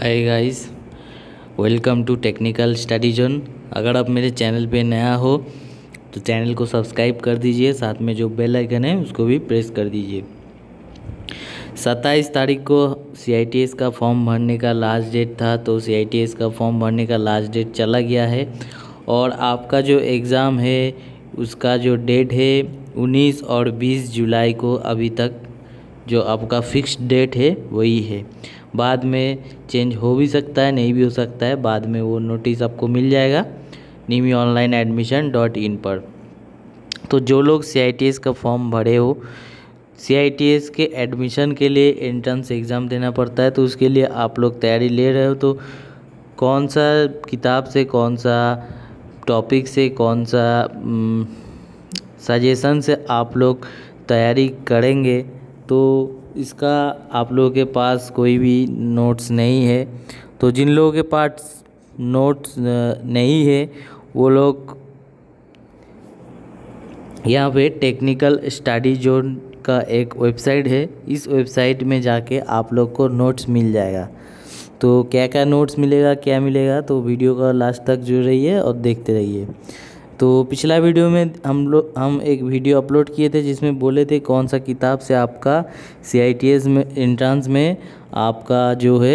Hi guys, welcome to technical study zone. अगर आप मेरे चैनल पे नया हो तो चैनल को सब्सक्राइब कर दीजिए, साथ में जो बेल आइकन है उसको भी प्रेस कर दीजिए। 27 तारीख को CITS का फॉर्म भरने का लास्ट डेट था, तो CITS का फॉर्म भरने का लास्ट डेट चला गया है और आपका जो एग्ज़ाम है उसका जो डेट है 19 और 20 जुलाई को अभी तक जो आपका फिक्स्ड डेट है वही है। बाद में चेंज हो भी सकता है, नहीं भी हो सकता है। बाद में वो नोटिस आपको मिल जाएगा NIMIonlineadmission.in पर। तो जो लोग CITS का फॉर्म भरे हो, CITS के एडमिशन के लिए एंट्रेंस एग्ज़ाम देना पड़ता है, तो उसके लिए आप लोग तैयारी ले रहे हो तो कौन सा किताब से, कौन सा टॉपिक से, कौन सा सजेशन से आप लोग तैयारी करेंगे, तो इसका आप लोगों के पास कोई भी नोट्स नहीं है। तो जिन लोगों के पास नोट्स नहीं है वो लोग यहाँ पे टेक्निकल स्टडी जोन का एक वेबसाइट है, इस वेबसाइट में जाके आप लोग को नोट्स मिल जाएगा। तो क्या क्या नोट्स मिलेगा, क्या मिलेगा, तो वीडियो का लास्ट तक जुड़ रहिए और देखते रहिए। तो पिछला वीडियो में हम एक वीडियो अपलोड किए थे जिसमें बोले थे कौन सा किताब से आपका CITS में एंट्रेंस में आपका जो है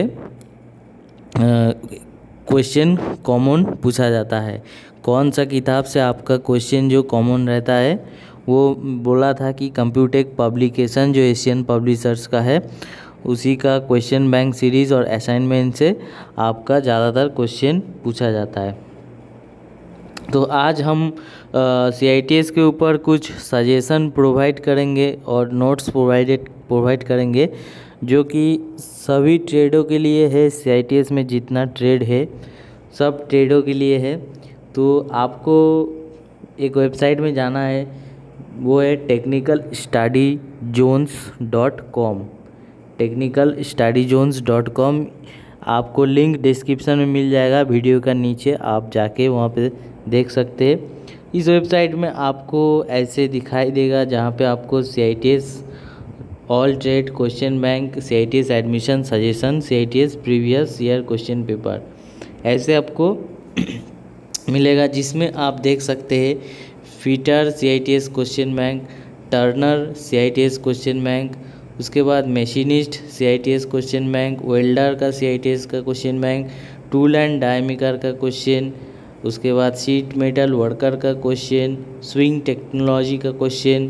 क्वेश्चन कॉमन पूछा जाता है, कौन सा किताब से आपका क्वेश्चन जो कॉमन रहता है। वो बोला था कि कंप्यूटेक पब्लिकेशन जो एशियन पब्लिशर्स का है उसी का क्वेश्चन बैंक सीरीज़ और असाइनमेंट से आपका ज़्यादातर क्वेश्चन पूछा जाता है। तो आज हम CITS के ऊपर कुछ सजेशन प्रोवाइड करेंगे और नोट्स प्रोवाइड करेंगे जो कि सभी ट्रेडों के लिए है। CITS में जितना ट्रेड है सब ट्रेडों के लिए है। तो आपको एक वेबसाइट में जाना है, वो है technicalstudyzones.com। technicalstudyzones.com आपको लिंक डिस्क्रिप्शन में मिल जाएगा वीडियो का नीचे, आप जाके वहाँ पे देख सकते हैं। इस वेबसाइट में आपको ऐसे दिखाई देगा जहाँ पे आपको CITS all trade question bank, CITS admission suggestion, CITS previous year question paper ऐसे आपको मिलेगा, जिसमें आप देख सकते हैं fitter CITS question bank, turner CITS question bank, उसके बाद machinist CITS question bank, welder का CITS का question bank, tool and die maker का क्वेश्चन, उसके बाद शीट मेटल वर्कर का क्वेश्चन, स्विंग टेक्नोलॉजी का question,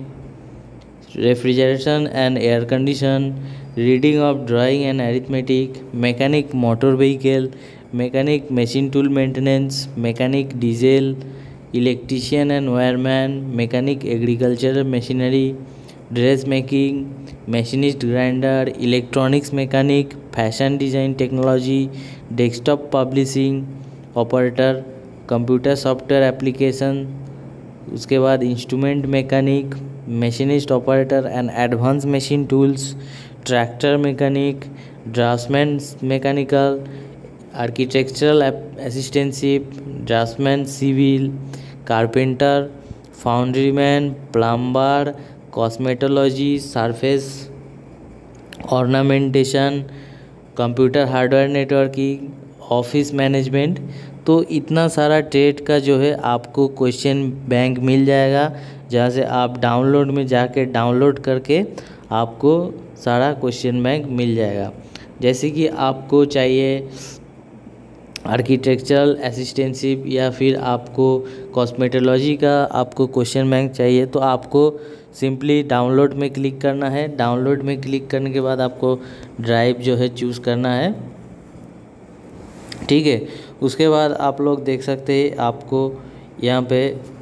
refrigeration and air condition, reading of drawing and arithmetic, mechanic motor vehicle, mechanic machine tool maintenance, mechanic diesel, electrician and wireman, mechanic agricultural machinery, dress making, machinist grinder, electronics mechanic, fashion design technology, desktop publishing operator, computer software application, उसके बाद instrument mechanic, machinist operator and advance machine tools, tractor mechanic, draftsman mechanical, architectural assistantship, draftsman civil, carpenter, foundryman, plumber, cosmetology, surface ornamentation, computer hardware networking, office management. तो इतना सारा trade का जो है आपको question bank मिल जाएगा, जहाँ से आप डाउनलोड में जाके डाउनलोड करके आपको सारा क्वेश्चन बैंक मिल जाएगा। जैसे कि आपको चाहिए आर्किटेक्चरल असिस्टेंटशिप या फिर आपको कॉस्मेटोलॉजी का आपको क्वेश्चन बैंक चाहिए, तो आपको सिंपली डाउनलोड में क्लिक करना है। डाउनलोड में क्लिक करने के बाद आपको ड्राइव जो है चूज़ करना है, ठीक है। उसके बाद आप लोग देख सकते हैं आपको यहाँ पे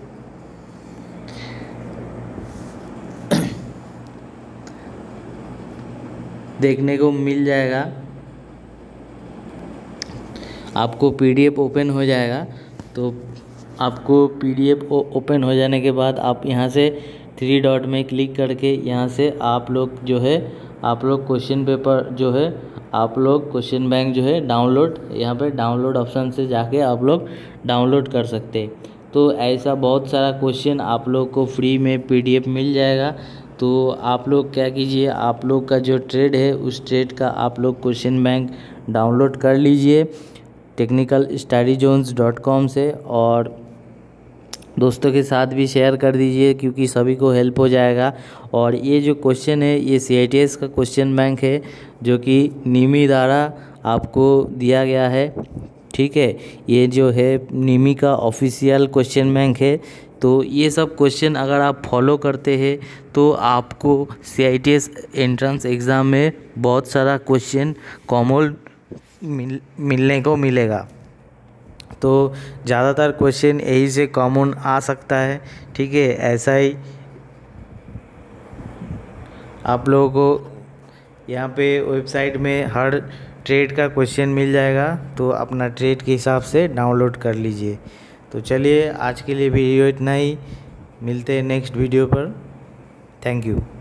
देखने को मिल जाएगा, आपको PDF ओपन हो जाएगा। तो आपको PDF ओपन हो जाने के बाद आप यहाँ से 3 डॉट में क्लिक करके यहाँ से आप लोग जो है आप लोग क्वेश्चन पेपर जो है आप लोग क्वेश्चन बैंक जो है डाउनलोड, यहाँ पे डाउनलोड ऑप्शन से जाके आप लोग डाउनलोड कर सकते हैं। तो ऐसा बहुत सारा क्वेश्चन आप लोग को फ्री में PDF मिल जाएगा। तो आप लोग क्या कीजिए, आप लोग का जो ट्रेड है उस ट्रेड का आप लोग क्वेश्चन बैंक डाउनलोड कर लीजिए technicalstudyzones.com से, और दोस्तों के साथ भी शेयर कर दीजिए क्योंकि सभी को हेल्प हो जाएगा। और ये जो क्वेश्चन है ये CITS का क्वेश्चन बैंक है जो कि निमी द्वारा आपको दिया गया है, ठीक है। ये जो है निमी का ऑफिशियल क्वेश्चन बैंक है। तो ये सब क्वेश्चन अगर आप फॉलो करते हैं तो आपको CITS एंट्रेंस एग्ज़ाम में बहुत सारा क्वेश्चन कॉमन मिलने को मिलेगा। तो ज़्यादातर क्वेश्चन यही से कॉमन आ सकता है, ठीक है। ऐसा ही आप लोगों को यहाँ पे वेबसाइट में हर ट्रेड का क्वेश्चन मिल जाएगा, तो अपना ट्रेड के हिसाब से डाउनलोड कर लीजिए। तो चलिए आज के लिए वीडियो इतना ही, मिलते हैं नेक्स्ट वीडियो पर। Thank you.